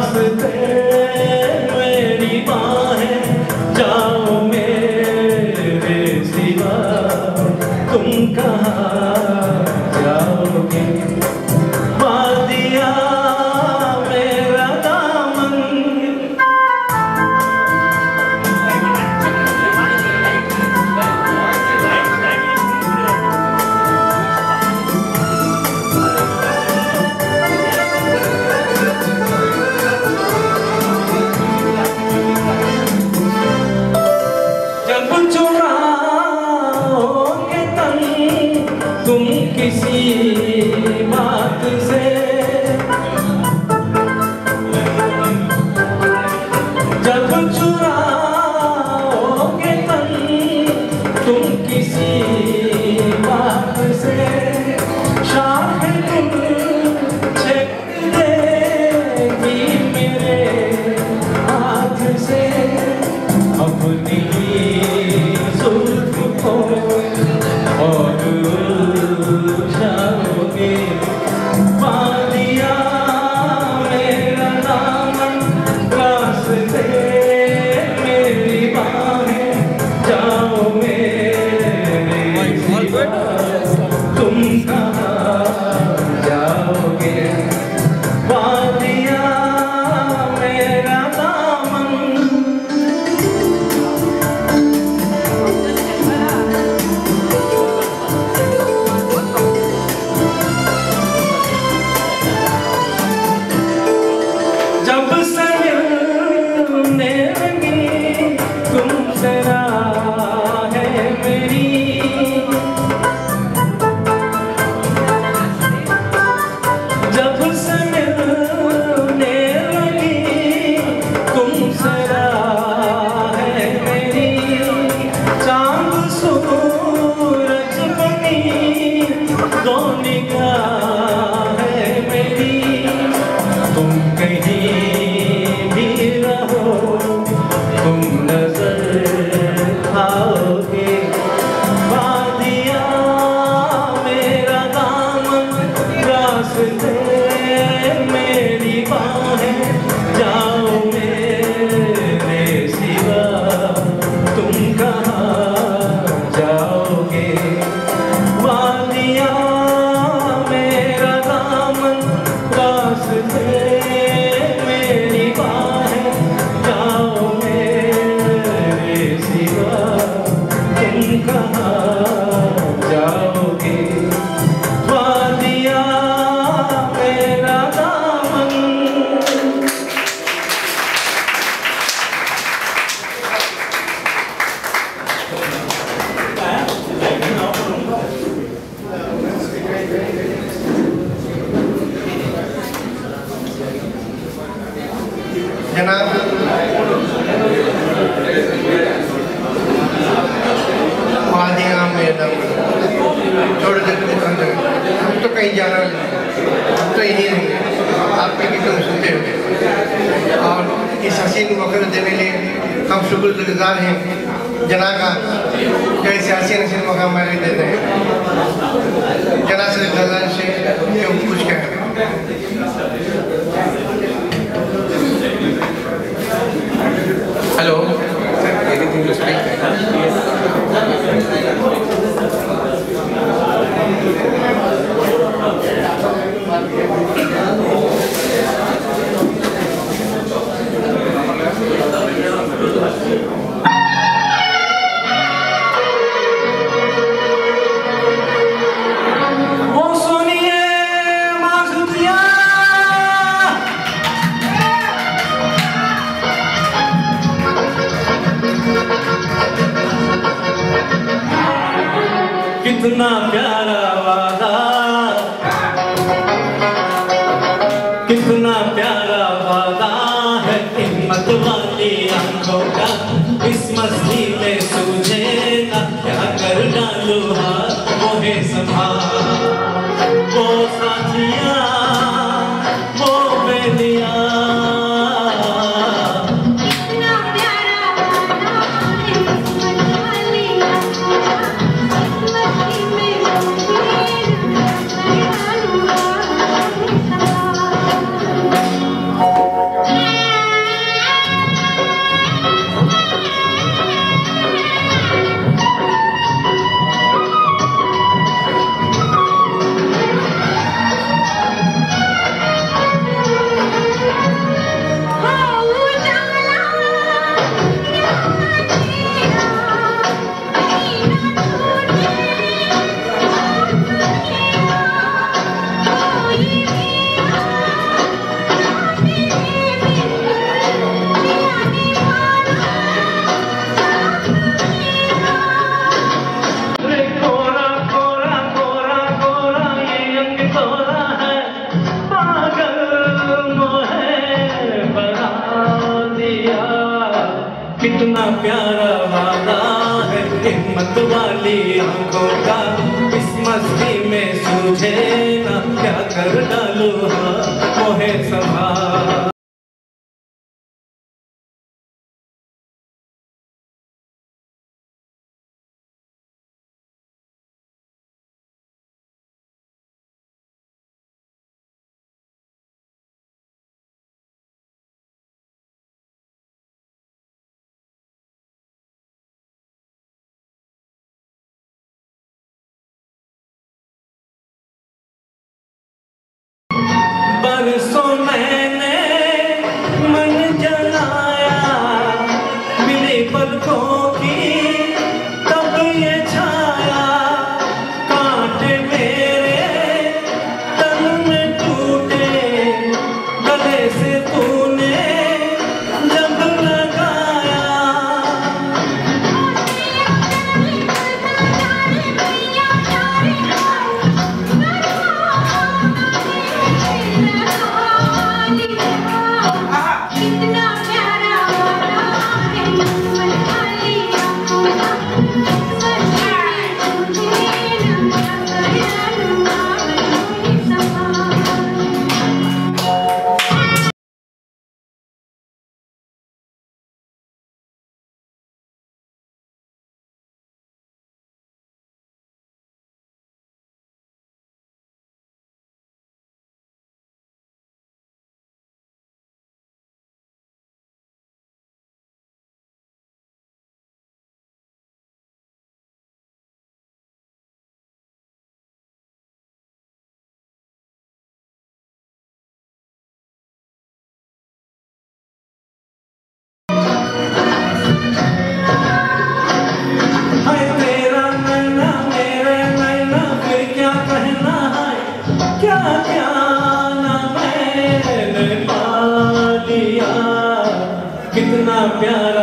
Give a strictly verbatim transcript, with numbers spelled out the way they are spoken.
वास्ते मेरी बाहें जाओ मेरे सिवा तुम कहाँ जाओगे। वादिया मेरा दामन जब चुराओगे तन तुम किसी बात से, जब चुराओगे तन तुम किसी बात से, शाख तुम छेक देगी मेरे हाथ से। अपनी जुल्फ को और उलझाओगे। वादिया मेरा दामन रास्ते मेरी बाहें जाओ मेरे सिवा तुम कहाँ जाओगे। वादिया मेरा दामन जब से मिलने लगी तुमसे राह है मेरी, जब से मिलने लगी तुमसे राह है मेरी। चांद सूरज बनी दो निगाह है मेरी। तुम कहीं भी रहो तुम नजर आओगे। वादिया मेरा दामन रास्ते मेरी बाहें जाओ मेरे सिवा तुम कहाँ जाओगे। वादिया मेरा दामन रास्ते मेरी बाहें जाओ मेरे सिवा तुम कहाँ जाओगे। वादिया मेरा दामन। जनाब वादिया में दम थोड़ी देर के अंदर हम तो कहीं जाना नहीं, हम तो यहीं रहेंगे, आपके गीतों में सुनते हुए। और इस हसीन मौके देने लिए हम शुक्रगुजार हैं जना का, जो इसे हसीन हसीन मौका हमारे देते हैं। जना से गजान से क्यों कुछ कह रहे हैं। Hello, sir, anything to speak? वो सुनिए माज़ुदिया कितना प्यारा वादा, कितना प्यारा वादा है हिम्मत वाली आंखों का। इस मस्ती में सूझे ना क्या कर डालू हाथ वो है संभाल। वो साथिया वो बेलिया Thank you. हिम्मत वाली आंखों का इस मस्ती में सूझे ना क्या कर डालू हाँ मोहे सभा। बरसों मैंने मन जलाया मिली पलकों की तब ये छाया कांटे मेरे तन में टूटे गले से तूने जब लगाया। क्या क्या ना मैंने पा लिया कितना प्यार